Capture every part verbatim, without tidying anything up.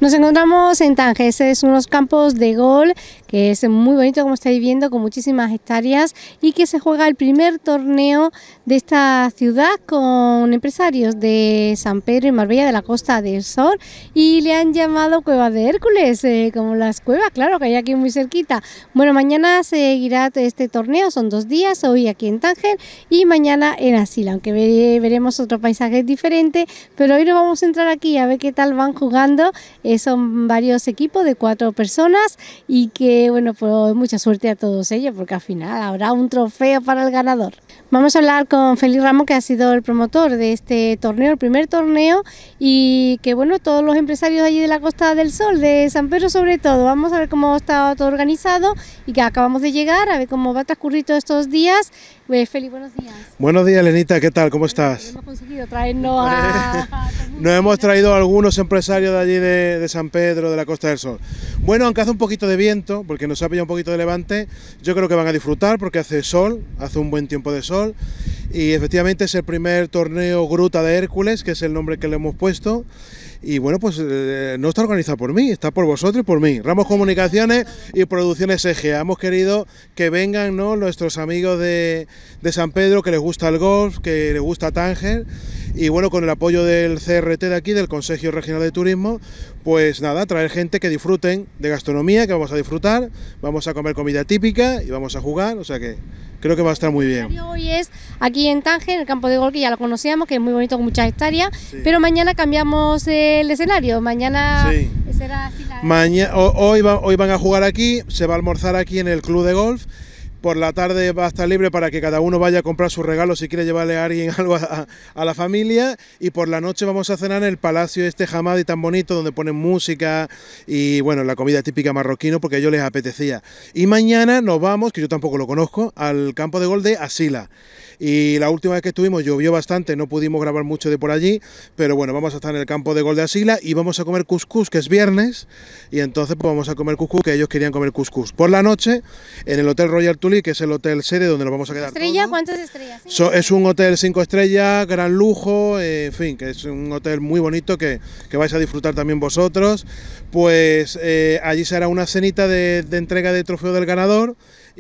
Nos encontramos en Tánger, es unos campos de golf que es muy bonito, como estáis viendo, con muchísimas hectáreas, y que se juega el primer torneo de esta ciudad con empresarios de San Pedro y Marbella, de la Costa del Sol, y le han llamado Cueva de Hércules, eh, como las cuevas, claro, que hay aquí muy cerquita. Bueno, mañana seguirá este torneo, son dos días, hoy aquí en Tánger y mañana en Asila, aunque ve, veremos otro paisaje diferente, pero hoy nos vamos a entrar aquí a ver qué tal van jugando. Eh, son varios equipos de cuatro personas y que, bueno, pues mucha suerte a todos ellos, porque al final habrá un trofeo para el ganador. Vamos a hablar con Félix Ramos, que ha sido el promotor de este torneo, el primer torneo, y que, bueno, todos los empresarios allí de la Costa del Sol, de San Pedro sobre todo. Vamos a ver cómo está todo organizado y que acabamos de llegar, a ver cómo va a transcurrir todos estos días. Pues, Félix, buenos días. Buenos días, Lenita, ¿qué tal? ¿Cómo estás? Hemos conseguido traernos a... Nos hemos traído a algunos empresarios de allí de, de San Pedro, de la Costa del Sol. Bueno, aunque hace un poquito de viento, porque nos ha pillado un poquito de levante, yo creo que van a disfrutar porque hace sol, hace un buen tiempo de sol, y efectivamente es el primer torneo Gruta de Hércules, que es el nombre que le hemos puesto. Y bueno, pues eh, no está organizado por mí, está por vosotros y por mí. Ramos Comunicaciones y Producciones E G E A. Hemos querido que vengan, ¿no?, nuestros amigos de, de San Pedro, que les gusta el golf, que les gusta Tánger. Y bueno, con el apoyo del C R T de aquí, del Consejo Regional de Turismo, pues nada, traer gente que disfruten de gastronomía, que vamos a disfrutar, vamos a comer comida típica y vamos a jugar, o sea que creo que va a estar muy bien. Hoy es aquí en Tánger, en el campo de golf, que ya lo conocíamos, que es muy bonito, con muchas hectáreas, sí. Pero mañana cambiamos el escenario, mañana sí. será así la... Mañana, hoy, va, hoy van a jugar aquí, se va a almorzar aquí en el club de golf. Por la tarde va a estar libre para que cada uno vaya a comprar sus regalos si quiere llevarle a alguien algo a, a la familia, y por la noche vamos a cenar en el palacio este Hamadi tan bonito, donde ponen música y bueno, la comida típica marroquino, porque a ellos les apetecía. Y mañana nos vamos, que yo tampoco lo conozco, al campo de golf de Asila. Y la última vez que estuvimos llovió bastante, no pudimos grabar mucho de por allí, pero bueno, vamos a estar en el campo de golf de Asila y vamos a comer cuscús, que es viernes, y entonces pues vamos a comer cuscús, que ellos querían comer cuscús. Por la noche, en el Hotel Royal Tulip, que es el hotel sede donde nos vamos a quedar. ¿Estrella? ¿Cuántas estrellas? So, es un hotel cinco estrellas, gran lujo, eh, en fin, que es un hotel muy bonito que, que vais a disfrutar también vosotros. Pues eh, allí será una cenita de, de entrega de trofeo del ganador,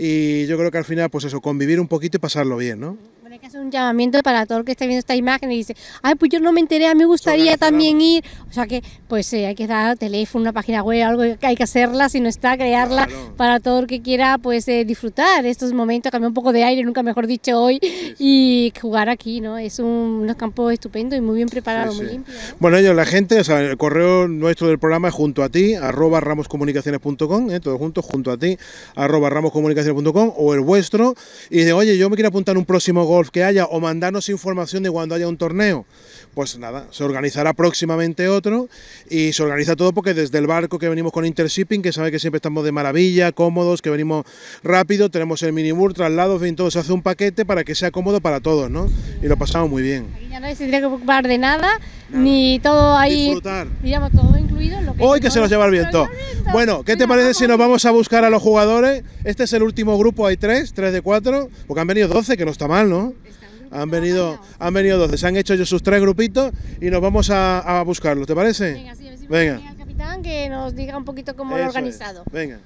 y yo creo que al final, pues eso, convivir un poquito y pasarlo bien, ¿no? Hay que hacer un llamamiento para todo el que esté viendo esta imagen y dice, ay, pues yo no me enteré, a mí me gustaría también ir. O sea que, pues eh, hay que dar teléfono, una página web, algo que hay que hacerla, si no está, crearla, claro, para todo el que quiera, pues eh, disfrutar estos momentos, cambiar un poco de aire, nunca mejor dicho hoy, sí, sí. Y jugar aquí, ¿no? Es un, unos campos estupendos y muy bien preparados, sí, muy sí. limpios, ¿eh? Bueno, ellos, la gente, o sea, el correo nuestro del programa es junto a ti, arroba ramoscomunicaciones punto com, ¿eh? Todo junto, junto a ti, arroba ramoscomunicaciones punto com, o el vuestro, y dice, oye, yo me quiero apuntar a un próximo golf que haya, o mandarnos información de cuando haya un torneo. Pues nada, se organizará próximamente otro, y se organiza todo porque desde el barco que venimos con Intershipping, que sabe que siempre estamos de maravilla, cómodos, que venimos rápido, tenemos el minibús, traslados, bien, todo se hace un paquete para que sea cómodo para todos, ¿no? Y lo pasamos muy bien. Aquí ya no se tendría que preocupar de nada, nada. Ni todo ahí, disfrutar. Digamos, todo incluido. Lo que Hoy que se los lleva el viento. Bueno, ¿qué te parece si nos vamos a buscar a los jugadores? Este es el último grupo, hay tres, tres de cuatro, porque han venido doce, que no está mal, ¿no? Han venido, han venido doce, se han hecho ellos sus tres grupitos y nos vamos a, a buscarlos, ¿te parece? Venga, sí, a ver si venga. Al capitán que nos diga un poquito cómo lo ha organizado. Es. Venga.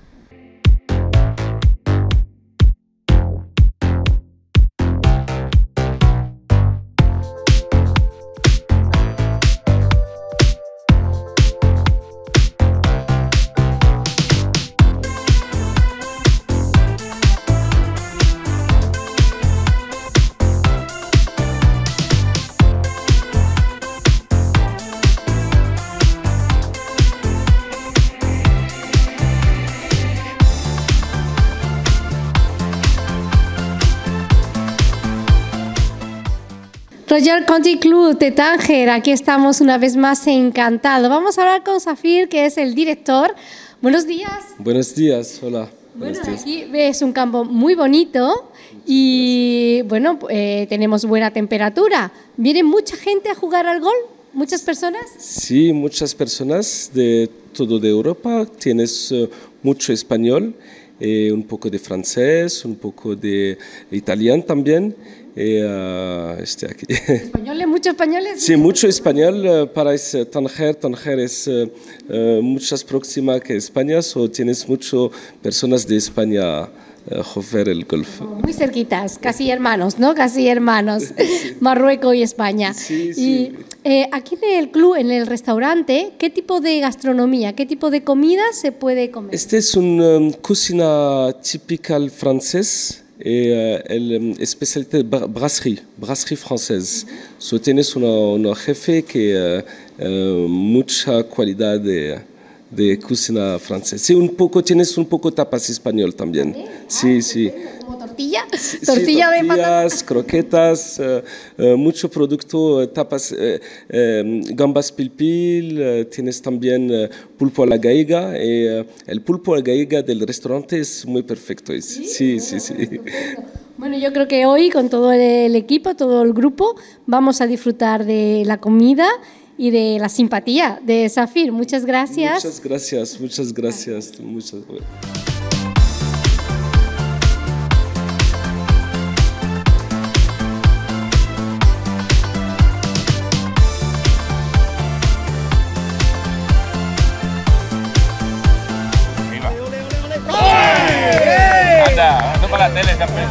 Royal Country Club de Tánger, aquí estamos una vez más, encantado. Vamos a hablar con Zafir, que es el director. Buenos días. Buenos días, hola. Bueno, aquí es un campo muy bonito y bueno, eh, tenemos buena temperatura. ¿Viene mucha gente a jugar al golf? ¿Muchas personas? Sí, muchas personas de todo de Europa. Tienes uh, mucho español, eh, un poco de francés, un poco de italiano también. Eh, uh, este aquí. Español ¿Españoles? ¿Muchos españoles? Sí, mucho español uh, para ese Tánger. Tánger es uh, uh, muchas próxima que España, o tienes muchas personas de España uh, jugar el golf. Muy cerquitas, casi hermanos, ¿no? Casi hermanos, sí. Marruecos y España. Sí, y sí. Eh, aquí en el club, en el restaurante, ¿qué tipo de gastronomía, qué tipo de comida se puede comer? Este es una um, cocina típica francés. Eh, el um, especialité de brasserie, brasserie française. So, tienes un jefe que uh, uh, mucha calidad de, de cocina francesa. Sí, un poco, tienes un poco tapas español también. Sí, sí. ¿Como tortilla? Sí, tortilla sí, de patatas. Croquetas, uh, uh, mucho producto, uh, tapas, uh, uh, gambas pilpil, uh, tienes también uh, pulpo a la gallega. Y, uh, el pulpo a la gallega del restaurante es muy perfecto. Sí, sí, sí. sí. Bueno, yo creo que hoy con todo el equipo, todo el grupo, vamos a disfrutar de la comida y de la simpatía de Safir. Muchas gracias. Muchas gracias, muchas gracias. Muchas gracias. Esto para la tele también.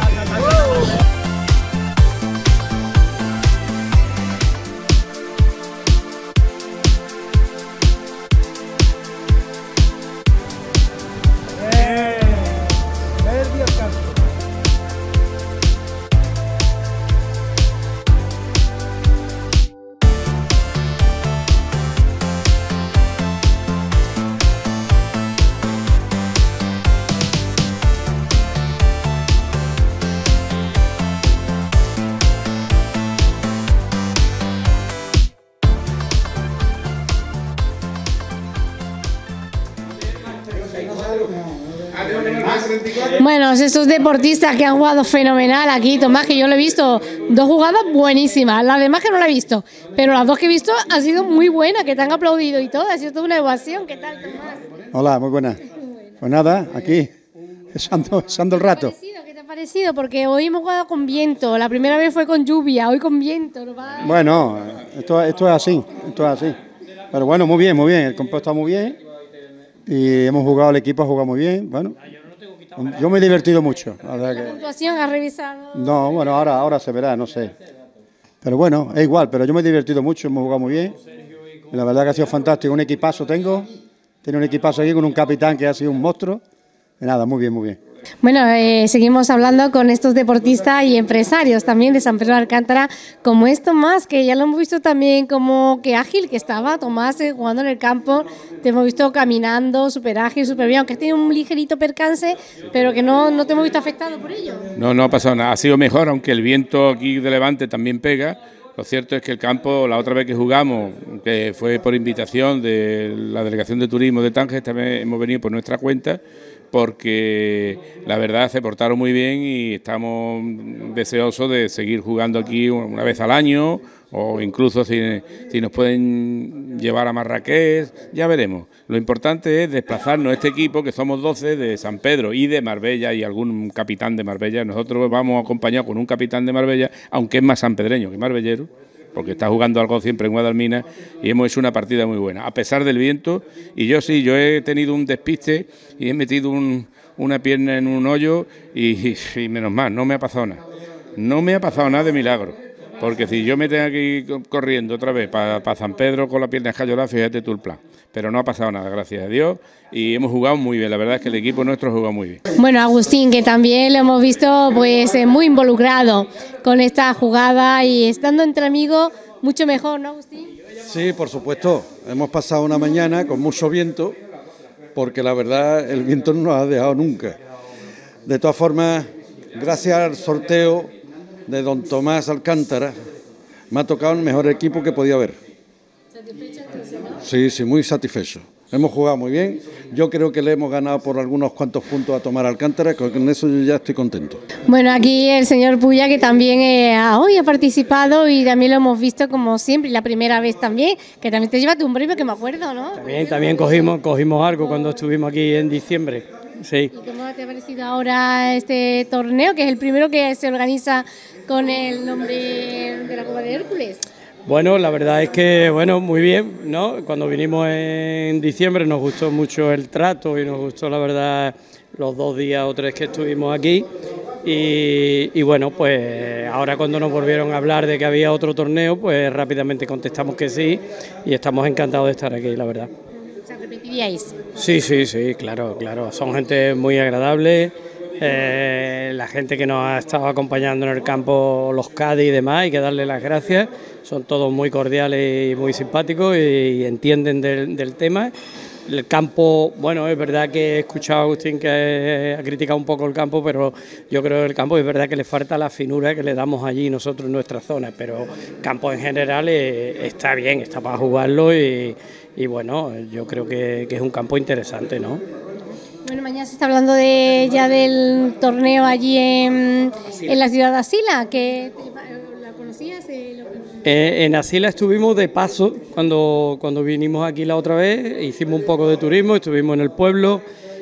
Bueno, esos deportistas que han jugado fenomenal aquí, Tomás, que yo lo he visto, dos jugadas buenísimas, las demás que no la he visto, pero las dos que he visto han sido muy buenas, que te han aplaudido y todo, ha sido toda una ovación. ¿Qué tal, Tomás? Hola, muy buena. Pues nada, aquí, echando, echando el rato. ¿Qué te ha parecido? Porque hoy hemos jugado con viento, la primera vez fue con lluvia, hoy con viento. ¿No va? Bueno, esto, esto es así, esto es así. Pero bueno, muy bien, muy bien, el campo está muy bien y hemos jugado, el equipo ha jugado muy bien, bueno. Yo me he divertido mucho. La verdad ¿La que... puntuación has revisado? No, bueno, ahora, ahora se verá, no sé. Pero bueno, es igual, pero yo me he divertido mucho, hemos jugado muy bien. Y la verdad que ha sido fantástico, un equipazo tengo. Tiene un equipazo aquí con un capitán que ha sido un monstruo. Y nada, muy bien, muy bien. Bueno, eh, seguimos hablando con estos deportistas y empresarios también de San Pedro de Alcántara, como es Tomás, que ya lo hemos visto también como que ágil que estaba Tomás eh, jugando en el campo, te hemos visto caminando, súper ágil, súper bien, aunque has tenido un ligerito percance, pero que no, no te hemos visto afectado por ello. No, no ha pasado nada, ha sido mejor, aunque el viento aquí de Levante también pega. Lo cierto es que el campo, la otra vez que jugamos, que fue por invitación de la Delegación de Turismo de Tánger, también hemos venido por nuestra cuenta, porque la verdad se portaron muy bien y estamos deseosos de seguir jugando aquí una vez al año, o incluso si, si nos pueden llevar a Marrakech, ya veremos. Lo importante es desplazarnos este equipo, que somos doce, de San Pedro y de Marbella, y algún capitán de Marbella. Nosotros vamos acompañados con un capitán de Marbella, aunque es más sanpedreño que marbellero, porque está jugando algo siempre en Guadalmina, y hemos hecho una partida muy buena, a pesar del viento. Y yo sí, yo he tenido un despiste y he metido un, una pierna en un hoyo y, y menos mal, no me ha pasado nada. No me ha pasado nada de milagro, porque si yo me tengo que ir corriendo otra vez para pa San Pedro con la pierna escayolada, fíjate tú el plan. Pero no ha pasado nada, gracias a Dios, y hemos jugado muy bien. La verdad es que el equipo nuestro ha jugado muy bien. Bueno, Agustín, que también lo hemos visto pues eh, muy involucrado con esta jugada y estando entre amigos mucho mejor, ¿no, Agustín? Sí, por supuesto. Hemos pasado una mañana con mucho viento, porque la verdad el viento no nos ha dejado nunca. De todas formas, gracias al sorteo de don Tomás Alcántara, me ha tocado el mejor equipo que podía haber. Sí, sí, muy satisfecho. Hemos jugado muy bien. Yo creo que le hemos ganado por algunos cuantos puntos a Tomás Alcántara, con eso yo ya estoy contento. Bueno, aquí el señor Puya, que también eh, hoy ha participado y también lo hemos visto como siempre, y la primera vez también, que también te llevaste un premio, que me acuerdo, ¿no? También, también cogimos, cogimos algo cuando estuvimos aquí en diciembre. Sí. ¿Y cómo te ha parecido ahora este torneo, que es el primero que se organiza con el nombre de la Copa de Hércules? Bueno, la verdad es que, bueno, muy bien, ¿no? Cuando vinimos en diciembre nos gustó mucho el trato y nos gustó, la verdad, los dos días o tres que estuvimos aquí. Y, y bueno, pues ahora cuando nos volvieron a hablar de que había otro torneo, pues rápidamente contestamos que sí y estamos encantados de estar aquí, la verdad. ¿Se repetiríais? Sí, sí, sí, claro, claro. Son gente muy agradable. Eh, la gente que nos ha estado acompañando en el campo, los cadis y demás, hay que darle las gracias, son todos muy cordiales y muy simpáticos y, y entienden del, del tema. El campo, bueno, es verdad que he escuchado a Agustín que ha criticado un poco el campo, pero yo creo que el campo es verdad que le falta la finura que le damos allí nosotros en nuestra zona, pero el campo en general eh, está bien, está para jugarlo y, y bueno, yo creo que, que es un campo interesante, ¿no? Bueno, mañana se está hablando de ya del torneo allí en, en la ciudad de Asila, que ¿la conocías? Eh, lo... eh, en Asila estuvimos de paso cuando, cuando vinimos aquí la otra vez, hicimos un poco de turismo, estuvimos en el pueblo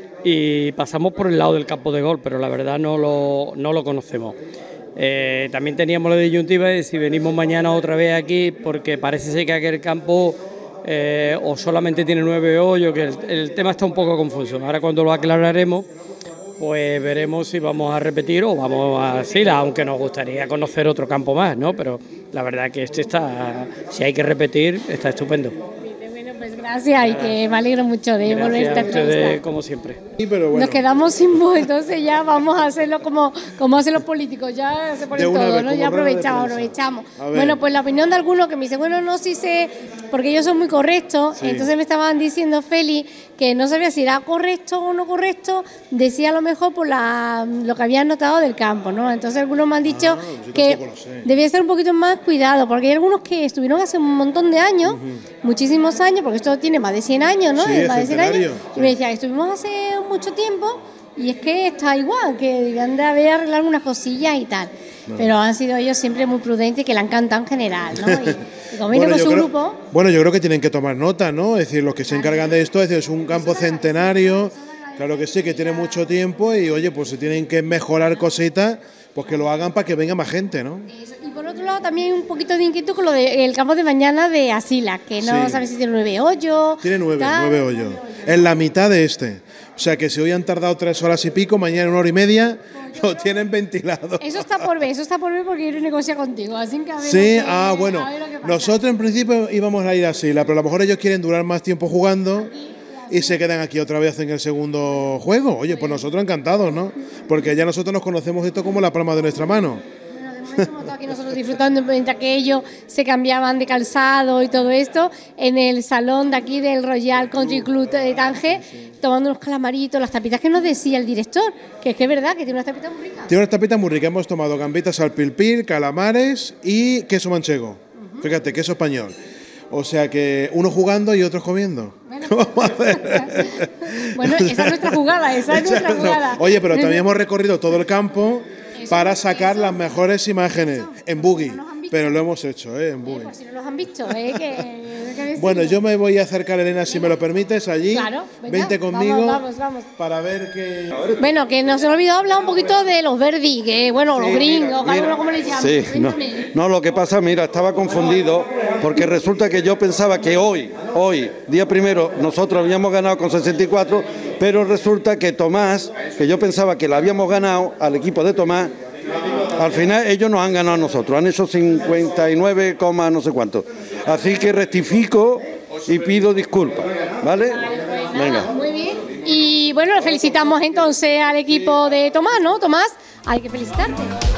y pasamos por el lado del campo de golf, pero la verdad no lo, no lo conocemos. Eh, también teníamos la disyuntiva de si venimos mañana otra vez aquí, porque parece ser que aquel campo... Eh, o solamente tiene nueve hoyos, que el, el tema está un poco confuso. Ahora cuando lo aclararemos, pues veremos si vamos a repetir o vamos a Sila, aunque nos gustaría conocer otro campo más, ¿no? Pero la verdad que este está, si hay que repetir, está estupendo. Bueno, pues gracias y que me alegro mucho de volver a esta entrevista. Como siempre. Sí, pero bueno. Nos quedamos sin voz, entonces ya vamos a hacerlo como, como hacen los políticos, ya se ponen todo, ¿no? Ya aprovechamos, aprovechamos. Bueno, pues la opinión de algunos que me dicen, bueno, no, sí sé, porque ellos son muy correctos, sí. Entonces me estaban diciendo, Feli, que no sabía si era correcto o no correcto, decía a lo mejor por la, lo que habían notado del campo, ¿no? Entonces algunos me han dicho ah, que debía ser un poquito más cuidado, porque hay algunos que estuvieron hace un montón de años, uh-huh. muchísimos años, porque esto tiene más de cien años, ¿no? Sí, más de cien años. Sí. Y me decía, estuvimos hace mucho tiempo y es que está igual, que debían de haber arreglado algunas cosillas y tal. No. Pero han sido ellos siempre muy prudentes y que le han cantado en general, ¿no? Y, y como bueno, con su creo, grupo... Bueno, yo creo que tienen que tomar nota, ¿no? Es decir, los que se encargan de esto, es decir, es un campo centenario, claro que sí, que tiene mucho tiempo y, oye, pues si tienen que mejorar cositas, pues que lo hagan para que venga más gente, ¿no? Eso. Y por otro lado también hay un poquito de inquietud con lo del campo de mañana de Asila, que no sí. sabes si tiene nueve hoyos... Tiene nueve, tal, nueve hoyos. Es la mitad de este. O sea que si hoy han tardado tres horas y pico, mañana una hora y media lo tienen ventilado. Eso está por ver, eso está por ver porque quiero negociar contigo. Así que a ver sí, que, ah, bueno. Nosotros en principio íbamos a ir a Asila, pero a lo mejor ellos quieren durar más tiempo jugando y se quedan aquí otra vez en el segundo juego. Oye, pues nosotros encantados, ¿no? Porque ya nosotros nos conocemos esto como la palma de nuestra mano. Hemos estado aquí nosotros disfrutando mientras que ellos se cambiaban de calzado y todo esto en el salón de aquí del Royal Country Club de Tánger, tomando unos calamaritos, las tapitas que nos decía el director, que es que es verdad que tiene unas tapitas muy ricas. Tiene unas tapitas muy ricas, hemos tomado gambitas al pilpil, calamares y queso manchego. Uh-huh. Fíjate, queso español. O sea que uno jugando y otros comiendo. Bueno, ¿qué vamos a hacer? Bueno, esa es nuestra jugada, esa es nuestra jugada. No. Oye, pero también hemos recorrido todo el campo para sacar las mejores imágenes en buggy, no pero lo hemos hecho, ¿eh? En buggy. Eh, por si no los han visto, ¿eh? Que, que bueno, yo me voy a acercar, Elena, si me lo permites, allí. Claro, venga, vente conmigo. Vamos, vamos, vamos. Para ver que... Bueno, que nos se nos olvidó hablar un poquito de los verdi, que bueno, sí, los gringos, cada uno como le llaman. Sí, no, no, lo que pasa, mira, estaba confundido, porque resulta que yo pensaba que hoy, hoy, día primero, nosotros habíamos ganado con sesenta y cuatro, pero resulta que Tomás, que yo pensaba que la habíamos ganado al equipo de Tomás, al final ellos nos han ganado a nosotros, han hecho cincuenta y nueve, no sé cuánto. Así que rectifico y pido disculpas, ¿vale? Venga. Muy bien. Y bueno, felicitamos entonces al equipo de Tomás, ¿no? Tomás, hay que felicitarte.